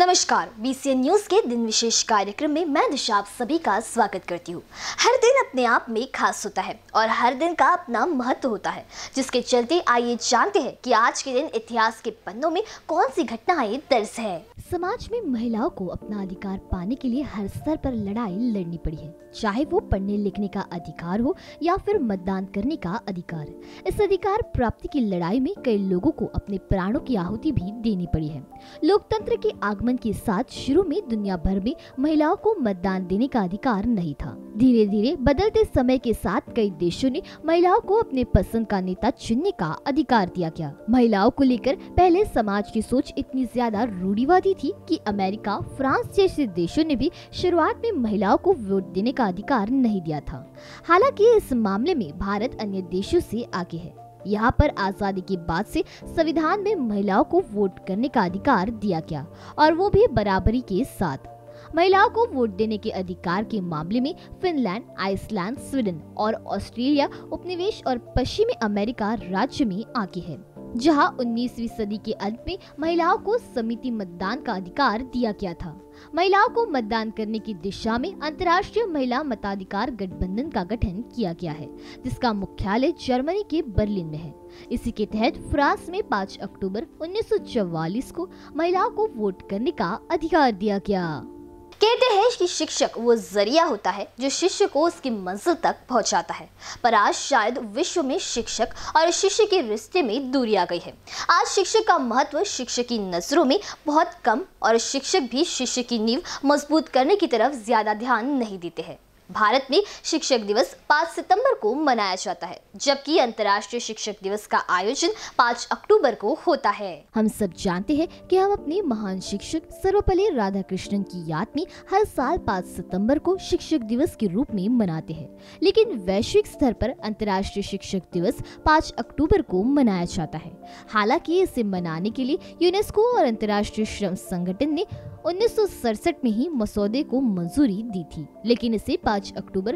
नमस्कार, BCN news के दिन विशेष कार्यक्रम में मैं दिशा आप सभी का स्वागत करती हूँ। हर दिन अपने आप में खास होता है और हर दिन का अपना महत्व होता है, जिसके चलते आइए जानते हैं कि आज के दिन इतिहास के पन्नों में कौन सी घटनाएं दर्ज है। समाज में महिलाओं को अपना अधिकार पाने के लिए हर स्तर पर लड़ाई लड़नी पड़ी है, चाहे वो पढ़ने लिखने का अधिकार हो या फिर मतदान करने का अधिकार। इस अधिकार प्राप्ति की लड़ाई में कई लोगों को अपने प्राणों की आहुति भी देनी पड़ी है। लोकतंत्र के आगमन के साथ शुरू में दुनिया भर में महिलाओं को मतदान देने का अधिकार नहीं था। धीरे धीरे बदलते समय के साथ कई देशों ने महिलाओं को अपने पसंद का नेता चुनने का अधिकार दिया गया। महिलाओं को लेकर पहले समाज की सोच इतनी ज्यादा रूढ़िवादी थी कि अमेरिका, फ्रांस जैसे देशों ने भी शुरुआत में महिलाओं को वोट देने का अधिकार नहीं दिया था। हालांकि इस मामले में भारत अन्य देशों से आगे है। यहाँ पर आजादी के बाद से संविधान में महिलाओं को वोट करने का अधिकार दिया गया और वो भी बराबरी के साथ। महिलाओं को वोट देने के अधिकार के मामले में फिनलैंड, आइसलैंड, स्वीडन और ऑस्ट्रेलिया उपनिवेश और पश्चिमी अमेरिका राज्य में आगे है, जहां 19वीं सदी के अंत में महिलाओं को समिति मतदान का अधिकार दिया गया था। महिलाओं को मतदान करने की दिशा में अंतर्राष्ट्रीय महिला मताधिकार गठबंधन का गठन किया गया है, जिसका मुख्यालय जर्मनी के बर्लिन में है। इसी के तहत फ्रांस में 5 अक्टूबर 1944 को महिलाओं को वोट करने का अधिकार दिया गया। कहते हैं कि शिक्षक वो जरिया होता है जो शिष्य को उसकी मंजिल तक पहुंचाता है, पर आज शायद विश्व में शिक्षक और शिष्य के रिश्ते में दूरी आ गई है। आज शिक्षक का महत्व शिक्षक की नजरों में बहुत कम और शिक्षक भी शिष्य की नींव मजबूत करने की तरफ ज्यादा ध्यान नहीं देते हैं। भारत में शिक्षक दिवस 5 सितंबर को मनाया जाता है, जबकि अंतर्राष्ट्रीय शिक्षक दिवस का आयोजन 5 अक्टूबर को होता है। हम सब जानते हैं कि हम अपने महान शिक्षक सर्वपल्ली राधाकृष्णन की याद में हर साल 5 सितंबर को शिक्षक दिवस के रूप में मनाते हैं, लेकिन वैश्विक स्तर पर अंतर्राष्ट्रीय शिक्षक दिवस 5 अक्टूबर को मनाया जाता है। हालांकि इसे मनाने के लिए यूनेस्को और अंतर्राष्ट्रीय श्रम संगठन ने 1967 में ही मसौदे को मंजूरी दी थी, लेकिन इसे 5 अक्टूबर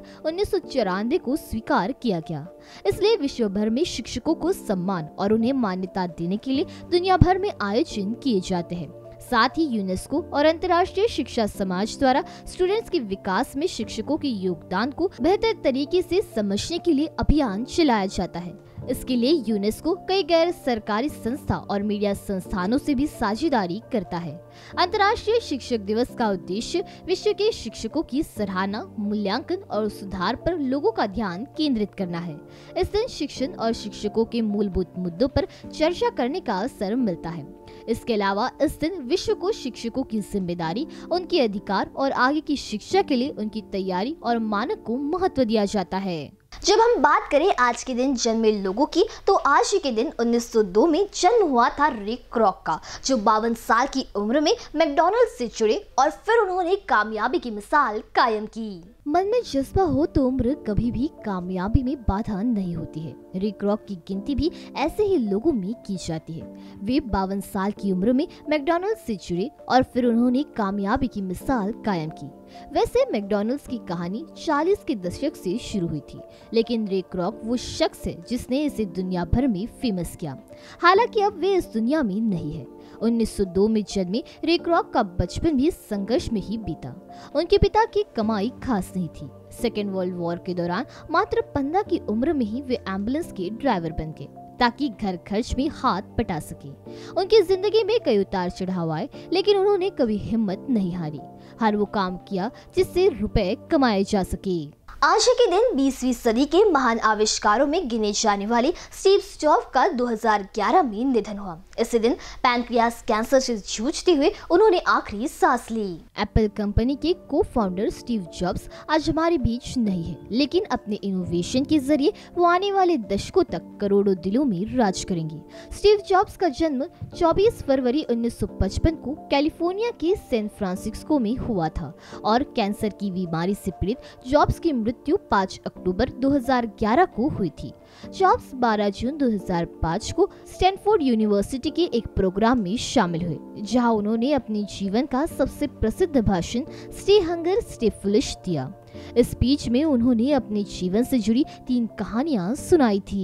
1994 को स्वीकार किया गया। इसलिए विश्व भर में शिक्षकों को सम्मान और उन्हें मान्यता देने के लिए दुनिया भर में आयोजन किए जाते हैं। साथ ही यूनेस्को और अंतर्राष्ट्रीय शिक्षा समाज द्वारा स्टूडेंट्स के विकास में शिक्षकों के योगदान को बेहतर तरीके से समझने के लिए अभियान चलाया जाता है। इसके लिए यूनेस्को कई गैर सरकारी संस्था और मीडिया संस्थानों से भी साझेदारी करता है। अंतर्राष्ट्रीय शिक्षक दिवस का उद्देश्य विश्व के शिक्षकों की सराहना, मूल्यांकन और सुधार पर लोगों का ध्यान केंद्रित करना है। इस दिन शिक्षण और शिक्षकों के मूलभूत मुद्दों पर चर्चा करने का अवसर मिलता है। इसके अलावा इस दिन विश्व को शिक्षकों की जिम्मेदारी, उनके अधिकार और आगे की शिक्षा के लिए उनकी तैयारी और मानक को महत्व दिया जाता है। जब हम बात करें आज के दिन जन्मे लोगों की, तो आज ही के दिन 1902 में जन्म हुआ था रे क्रॉक का, जो 52 साल की उम्र में मैकडॉनल्ड्स से जुड़े और फिर उन्होंने कामयाबी की मिसाल कायम की। मन में जज्बा हो तो उम्र कभी भी कामयाबी में बाधा नहीं होती है। रे क्रॉक की गिनती भी ऐसे ही लोगों में की जाती है। वे 52 साल की उम्र में मैकडॉनल्ड्स से जुड़े और फिर उन्होंने कामयाबी की मिसाल कायम की। वैसे मैकडॉनल्ड्स की कहानी 40 के दशक से शुरू हुई थी, लेकिन रे क्रॉक वो शख्स है जिसने इसे दुनिया भर में फेमस किया। हालांकि अब वे इस दुनिया में नहीं है। 1902 में जन्मे रे क्रॉक का बचपन भी संघर्ष में ही बीता। उनके पिता की कमाई खास नहीं थी। सेकेंड वर्ल्ड वॉर के दौरान मात्र 15 की उम्र में ही वे एम्बुलेंस के ड्राइवर बन गए, ताकि घर खर्च में हाथ बटा सके। उनकी जिंदगी में कई उतार चढ़ाव आए, लेकिन उन्होंने कभी हिम्मत नहीं हारी। हर वो काम किया जिससे रुपए कमाए जा सके। आज के दिन 20वीं सदी के महान आविष्कारों में गिने जाने वाले स्टीव जॉब्स का 2011 में निधन हुआ। इसी दिन पैनक्रियास कैंसर से जूझते हुए उन्होंने आखिरी सांस ली। एप्पल कंपनी के को फाउंडर स्टीव जॉब्स आज हमारे बीच नहीं है, लेकिन अपने इनोवेशन के जरिए वो आने वाले दशकों तक करोड़ों दिलों में राज करेंगे। स्टीव जॉब्स का जन्म 24 फरवरी 1955 को कैलिफोर्निया के सैन फ्रांसिस्को में हुआ था और कैंसर की बीमारी से पीड़ित जॉब्स की मृत्यु 5 अक्टूबर 2011 को हुई थी। जॉब्स 12 जून 2005 को स्टैनफोर्ड यूनिवर्सिटी के एक प्रोग्राम में शामिल हुए, जहां उन्होंने अपने जीवन का सबसे प्रसिद्ध भाषण स्टे हंगर स्टे फुलिश दिया। इस स्पीच में उन्होंने अपने जीवन से जुड़ी 3 कहानियां सुनाई थी।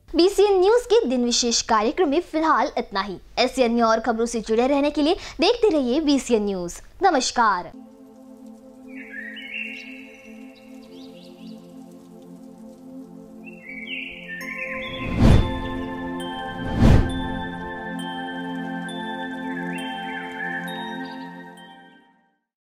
BCN न्यूज के दिन विशेष कार्यक्रम में फिलहाल इतना ही। ऐसी अन्य और खबरों से जुड़े रहने के लिए देखते रहिए BCN न्यूज। नमस्कार।